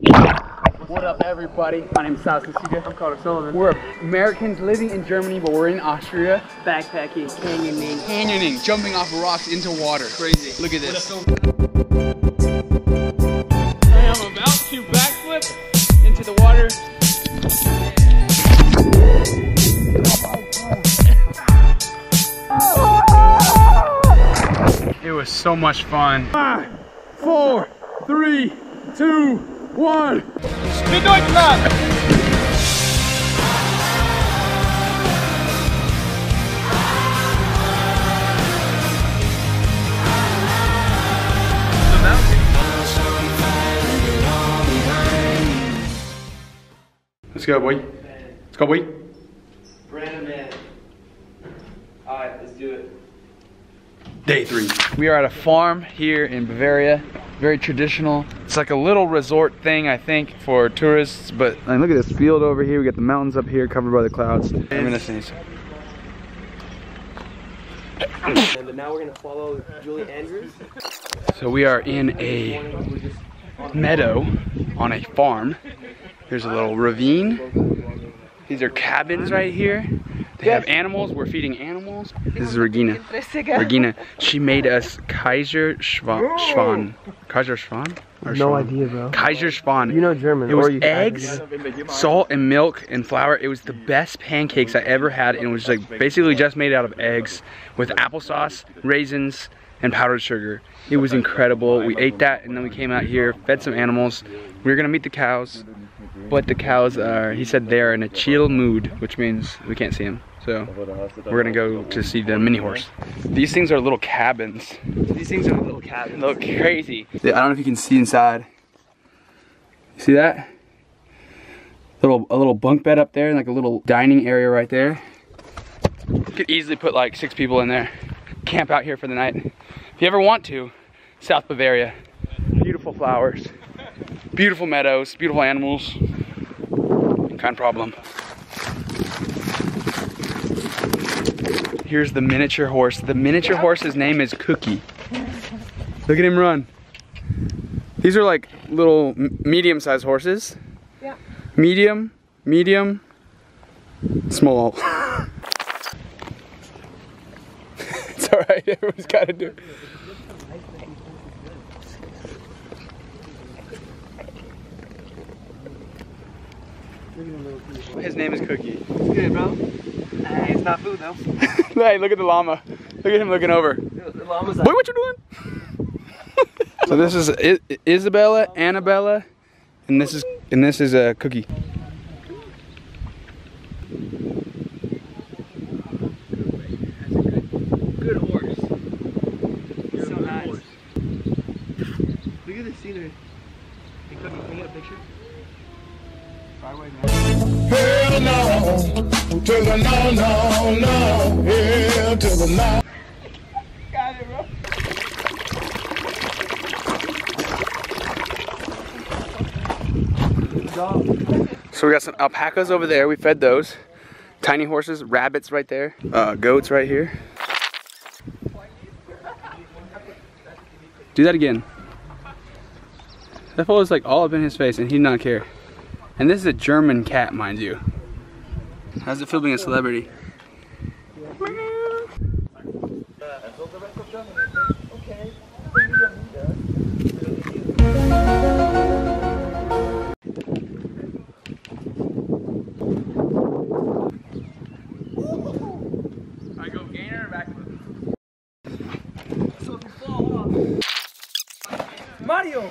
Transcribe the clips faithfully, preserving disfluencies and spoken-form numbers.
What up, everybody? My name is Silas Nacita. I'm Sullivan. We're Americans living in Germany, but we're in Austria. Backpacking, canyoning. Canyoning, jumping off of rocks into water. Crazy. Look at this. I am about to backflip into the water. It was so much fun. Five, four, three, two, one. Wie Deutschland! Let's go, boy. Let's go, boy. Brandon, man. Alright, let's do it. Day three. We are at a farm here in Bavaria. Very traditional. It's like a little resort thing, I think, for tourists. But and look at this field over here. We got the mountains up here covered by the clouds. I'm gonna sneeze. And now we're gonna follow Julie Andrews. So we are in a meadow on a farm. Here's a little ravine. These are cabins right here. They have animals. We're feeding animals. This is Regina. Regina. She made us Kaiser Schwan. Kaiser Schwan? Or No Schwan? idea, bro. Kaiser Schwan. You know German. It was or you eggs, salt, and milk and flour. It was the best pancakes I ever had, and it was like basically just made out of eggs with applesauce, raisins, and powdered sugar. It was incredible. We ate that, and then we came out here, fed some animals. We were gonna meet the cows, but the cows are, he said they're in a chill mood, which means we can't see them. So we're gonna go to see the mini horse. These things are little cabins. These things are little cabins. They look crazy. I don't know if you can see inside. You see that? Little a little bunk bed up there and like a little dining area right there. You could easily put like six people in there. Camp out here for the night. If you ever want to, South Bavaria. Beautiful flowers, beautiful meadows, beautiful animals. Kind of problem. Here's the miniature horse. The miniature horse's name is Cookie. Look at him run. These are like little medium-sized horses. Yeah. Medium, medium, small. It's alright, everyone's gotta do it. His name is Cookie. Good, bro. Hey, it's not food though. Hey, look at the llama. Look at him looking over. The llama's Boy, what you doing? So this is I Isabella, Annabella, and this is and this is a uh, Cookie. good horse. It's so nice. Look at the scenery. Hey, Cookie, can you get a picture? Hell no, to the no, no, no, hell to the no. Got it, bro. So we got some alpacas over there. We fed those. Tiny horses, rabbits right there, uh, goats right here. Do that again. That fool is like all up in his face and he did not care. And this is a German cat, mind you. How's it feel being a celebrity? I go gainer back. So if you fall off. Mario!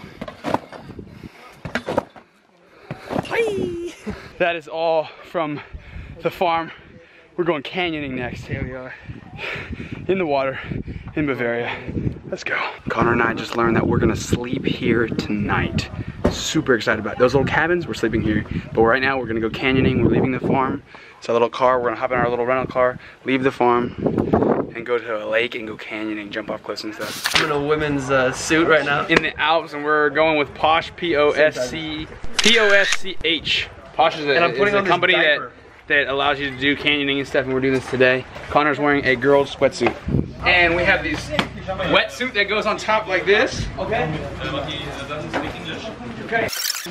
That is all from the farm. We're going canyoning next. Here we are. In the water in Bavaria. Let's go. Connor and I just learned that we're gonna sleep here tonight. Super excited about it. Those little cabins, we're sleeping here. But right now we're gonna go canyoning. We're leaving the farm. It's a little car. We're gonna hop in our little rental car, leave the farm, and go to a lake and go canyoning, jump off cliffs and stuff. I'm in a women's uh, suit right now. In the Alps, and we're going with Posh, P O S C, P O S C H. Posh is a, and I'm putting is on a company this that, that allows you to do canyoning and stuff, and we're doing this today. Connor's wearing a girl's sweatsuit. And we have these wetsuit that goes on top like this. Okay. Okay.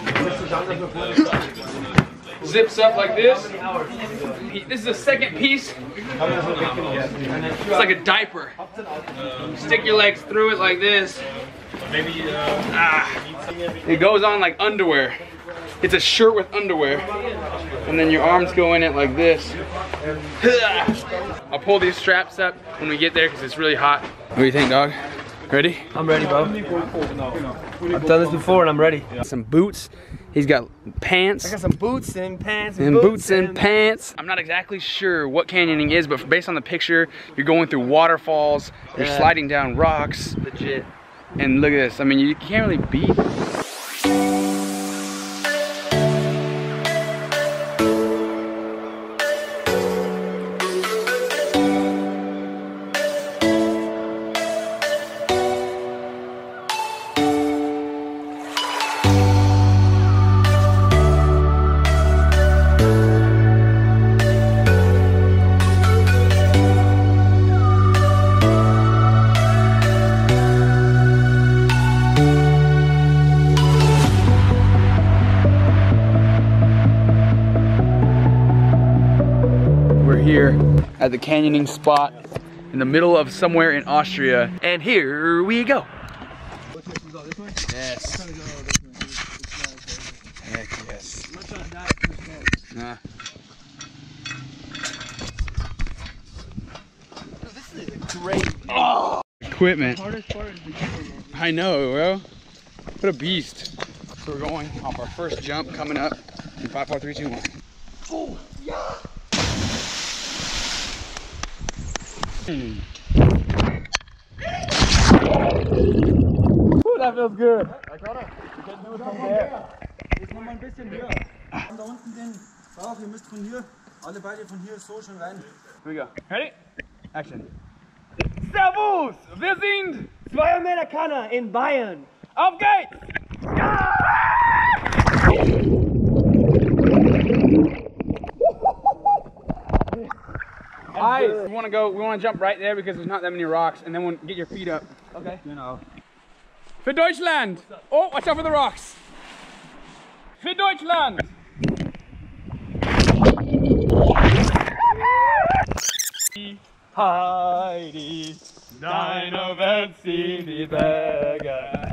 Zips up like this. This is the second piece. It's like a diaper. Stick your legs through it like this. Ah. It goes on like underwear. It's a shirt with underwear. And then your arms go in it like this. I'll pull these straps up when we get there because it's really hot. What do you think, dog? Ready? I'm ready, bro. I've done this before and I'm ready. Some boots. He's got pants. I got some boots and pants and, and boots, boots and, and pants. I'm not exactly sure what canyoning is, but based on the picture, you're going through waterfalls, you're yeah. sliding down rocks. Legit. And look at this. I mean, you can't really beat it. Here at the canyoning spot in the middle of somewhere in Austria, and here we go. Yes. Heck yes. Nah. This is a great oh, equipment. I know, bro. What a beast. So we're going off our first jump coming up in five, four, three, two, one. Oh, yeah. Mm. Ooh, that feels good. I got it. You can do it from there. Jetzt noch mal ein bisschen höher. Und da unten den Bauch, ihr müsst von hier, alle beide von hier so schon rein. Here we go. Ready? Action. Servus! Wir sind zwei Amerikaner in Bayern. Auf geht's! Ja! Guys, we want to go, we want to jump right there because there's not that many rocks, and then we'll get your feet up. Okay. Genau. Für Deutschland! Oh, watch out for the rocks! Für Deutschland! Heidi, deine Welt sind die Berge.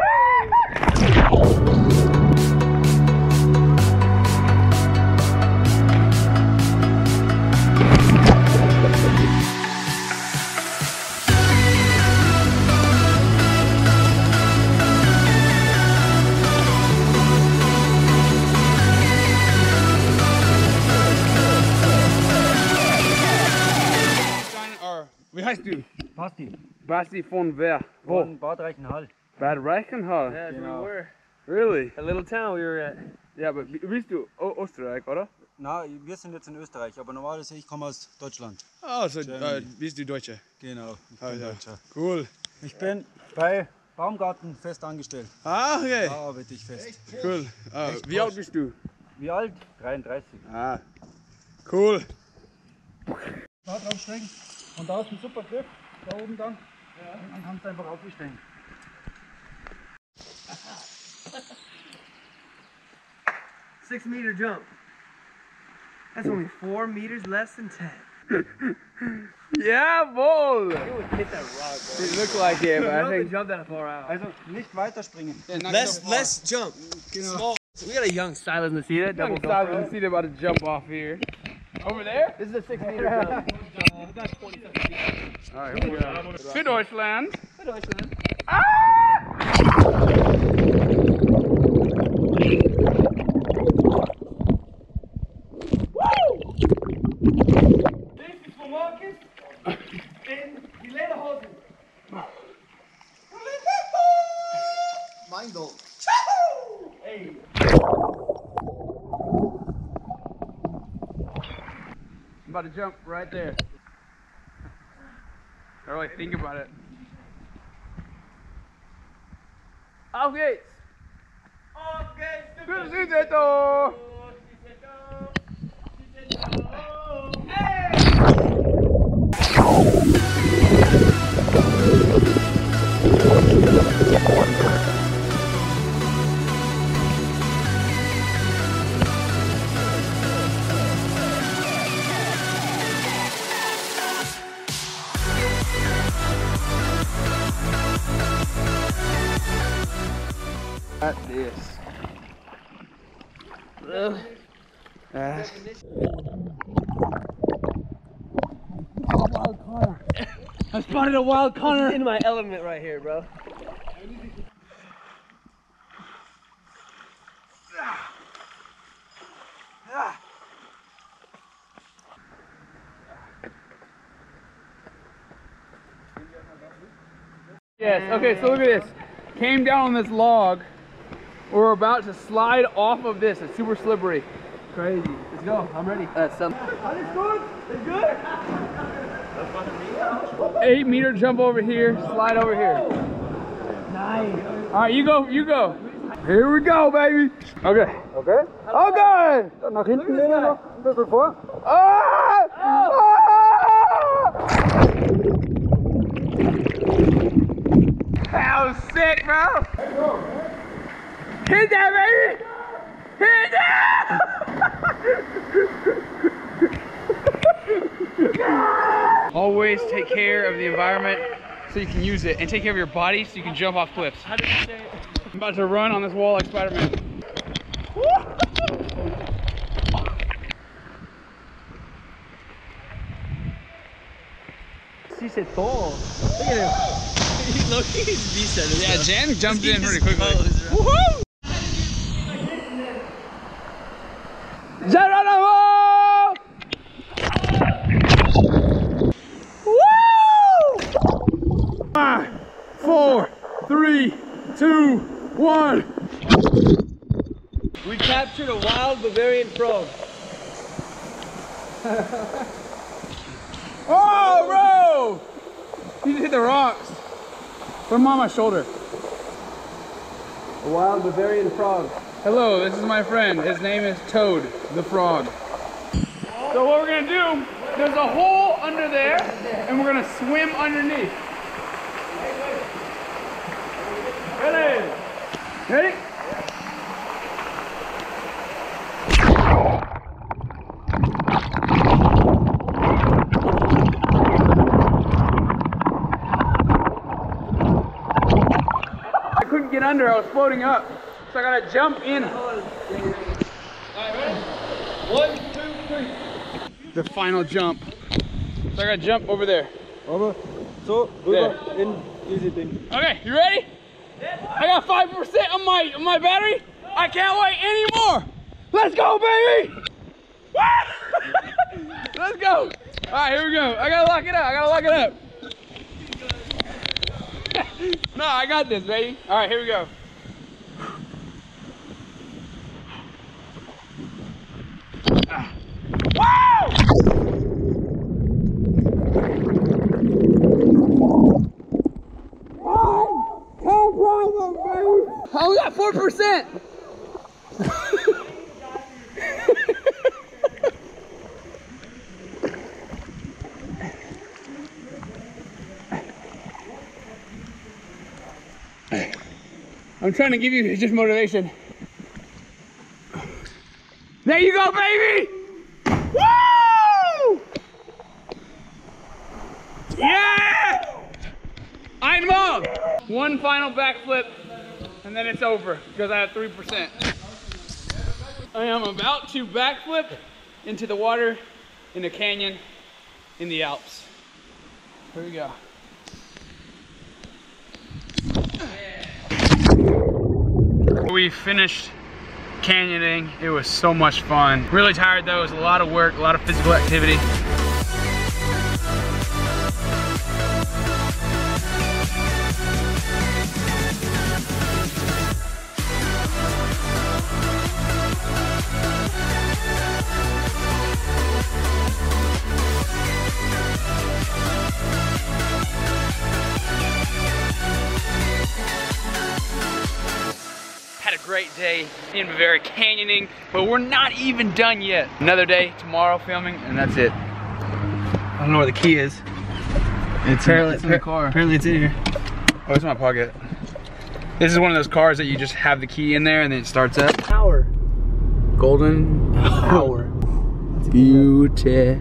Wie heißt du? Basti. Basti von wer? Wo? Von Bad Reichenhall. Bad Reichenhall? Yeah, that's where we were. Really? A little town we were at. Ja, aber bist du o Österreich, oder? Na, wir sind jetzt in Österreich, aber normalerweise ich komme aus Deutschland. Ah, so äh, bist du Deutscher? Genau, ich Ah, bin ja. Deutscher. Cool. Ich bin bei Baumgarten fest angestellt. Ah, okay. Da arbeite ich fest. Cool. Ah, wie alt bist du? Wie alt? dreiunddreißig. Ah, cool. Da draufsteigen und da ist ein super Griff. Da oben dann. Ja. Und dann kannst du einfach aufsteigen. Six meter jump. That's only four meters less than ten. Jawohl! You would hit that rock, bro. It looked like it, but I think... jump that far out. Also nicht weiterspringen. Yeah, not Less, so far. less jump. Small. So we got a young Silas Nacita. Double Young Silas Nacita about to jump off here. Over there? This is a six meter jump. Alright, here we go. Für Deutschland. Für Deutschland. Ah! Mein Goal. Hey. I'm about to jump right there. I really think about it. Auf geht's! Auf geht's! Good Südseto! Uh, uh. I spotted a wild Connor. In my element right here, bro. Yes, okay, so look at this. Came down on this log. We're about to slide off of this. It's super slippery. Crazy. Let's go. I'm ready. That's some It's good. It's good. eight meter jump over here, slide over here. Nice. All right, you go, you go. Here we go, baby. Okay. Okay. Okay. Nach hinten lehnen noch ein bisschen vor. Ah! Ah! That was sick, bro. Hit that, baby. Hit that. Always take care of the environment so you can use it, and take care of your body so you can jump off cliffs. How did you say it? I'm about to run on this wall like Spider-Man. She said tall. Look at him. Look, he's decent. Yeah, Jan jumped in pretty quickly. Woohoo! Geronimo! Five, four, three, two, one. We captured a wild Bavarian frog. Oh, bro! You just hit the rocks. Put them on my shoulder. A wild Bavarian frog. Hello, this is my friend. His name is Toad, the frog. So what we're gonna do, there's a hole under there, and we're gonna swim underneath. Ready? Ready? I couldn't get under, I was floating up. So I gotta jump in. One, two, three. The final jump. So I gotta jump over there. Over. So, rüber in easy thing. Okay, you ready? I got five percent on my on my battery. I can't wait anymore. Let's go, baby! Let's go. All right, here we go. I gotta lock it up. I gotta lock it up. No, I got this, baby. All right, here we go. Ah. Woo! No problem, baby. I only got four percent. I'm trying to give you just motivation. There you go, baby! Woo! Yeah! I'm up! One final backflip, and then it's over, because I have three percent. I am about to backflip into the water in a canyon in the Alps. Here we go. We finished canyoning. It was so much fun. Really tired though. It was a lot of work, a lot of physical activity. Had a great day in Bavaria canyoning, but we're not even done yet. Another day tomorrow filming, and that's it. I don't know where the key is. It's apparently it's in the car. Apparently it's in here. Oh, it's in my pocket. This is one of those cars that you just have the key in there and then it starts up. Hour. Golden Hour. Beautiful.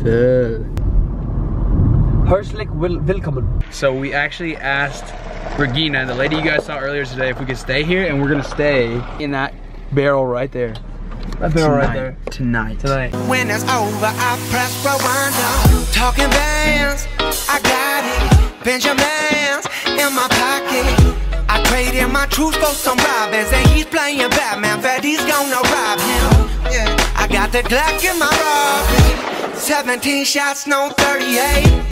Herzlich willkommen. So we actually asked Regina, the lady you guys saw earlier today, if we could stay here, and we're gonna stay in that barrel right there. I've been right there. Tonight. Tonight. When it's over, I press rewind. Talking bands, I got it. Benjamins in my pocket. I traded my truth for some robbers, and he's playing Batman. Freddy's gonna rob him. Yeah. I got the Glock in my Robin. seventeen shots, no thirty-eight.